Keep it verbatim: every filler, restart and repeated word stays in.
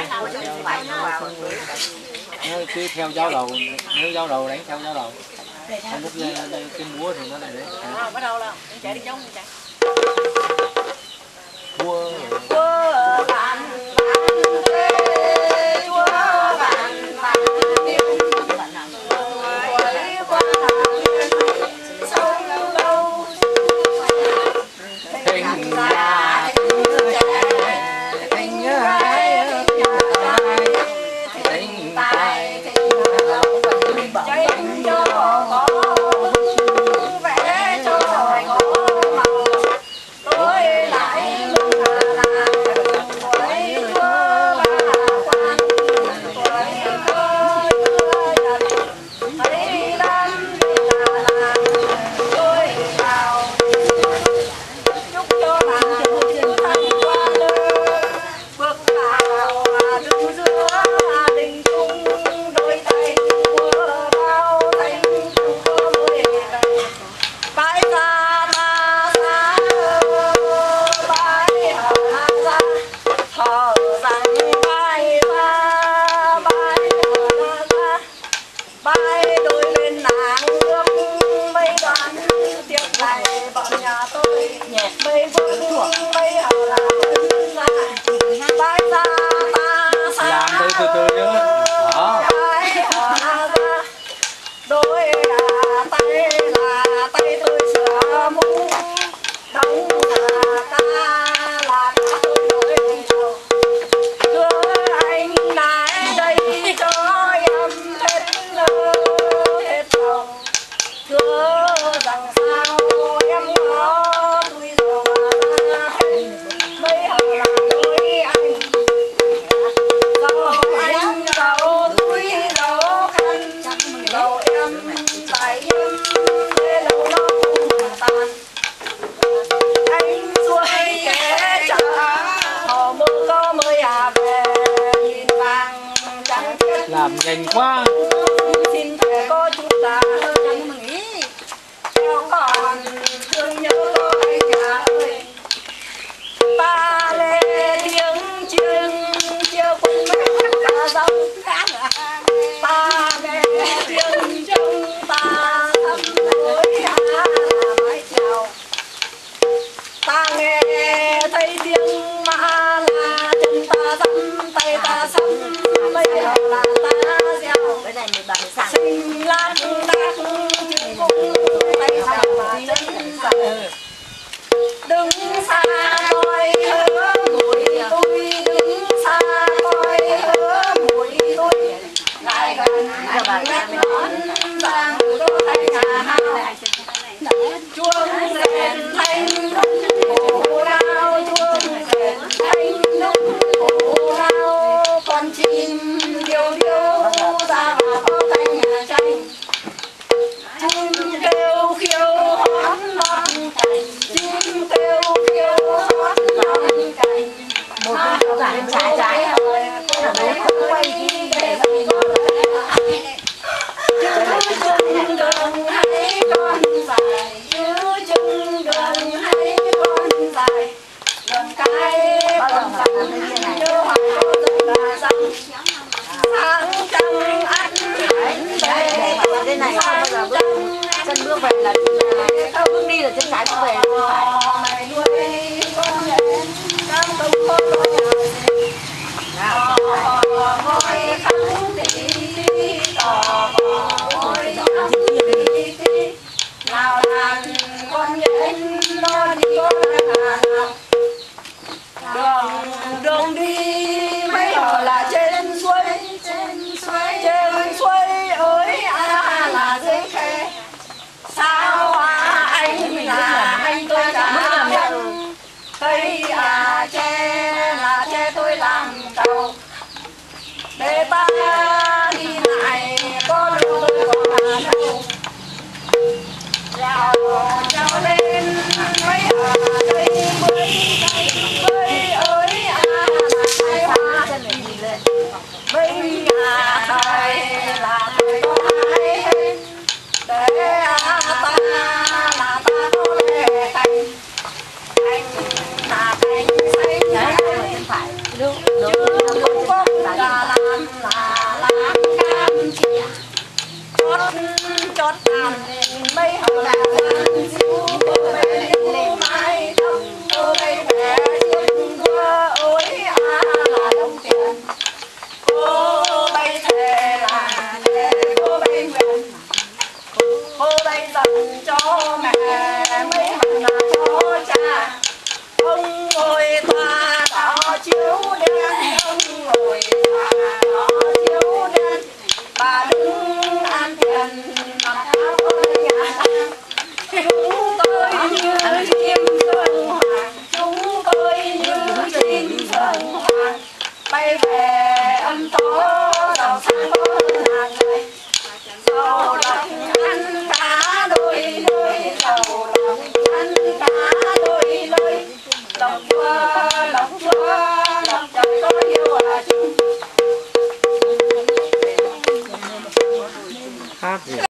Nếu cứ theo giáo đầu, nếu giáo đầu đánh theo giáo đầu. Không lúc cái múa thì nó lại đấy. À, bắt đầu là chạy đi chống chạy. Múa. Múa bạn làm nhanh quá. Xin thề có chút ta hơn mừng ý. Theo còn thương nhớ ơi nhà ơi. Ta lê tiếng chiêng chia quân mấy cả dòng cá nữa. Ta lê tiếng trông ta thăm với hạ mái chào. Ta nghe thấy tiếng mã là chân ta dẫm tay ta sắm mấy là ta gieo cái này mình bằng xinh lan đắc chữ cung tay sao mà chân dài đứng xa coi hứa mùi tôi đứng xa coi hứa mùi tôi lại gần nét nón vàng đôi tay nhà hao chuông rèn thanh cổ đao chuông rèn thanh cổ đao con chim điêu điêu ra vào có tay nhà tranh chim kêu khiêu hót lót cành chim kêu khiêu hót lót cành một con gái trái trái rồi không quay đi để mình chừng đường hay con dài chứ chừng đường hay con dài đường cái con dài như hoa là răng sáng trăng ăn để đây này không bao giờ bước chân bước về là bước đi là chân trái bước về mày nuôi con lên cam công con nào ngồi khăn đi tò ngồi đi nào đàn con nhện nó đi con nào đường đường đi mấy ở là trên suối trên suối trên suối ơi à là dưới khe sao à anh là anh tôi cả dân cây à tre là tre tôi làm tàu để ta đi lại có đâu tôi còn là đâu leo trèo lên mấy ở đây bơi bơi ơi à là hai hoa mấy nhà thời là thời có ai hết để ta là ta có lệ thành anh là thành xanh ngồi tòa đỏ chiếu đen, ông ngồi tòa đỏ chiếu đen, bà đứng an thiền mặc áo nhà. Chúng tôi như chim sơn hoàng, chúng tôi như chim sơn hoàng, bay về âm tố đầu sáng có ngàn ngày. Giàu lòng ăn cá đôi đôi, giàu lòng ăn cá đôi đôi, lòng chúa lòng chúa lòng trời có yêu à chung. Hát gì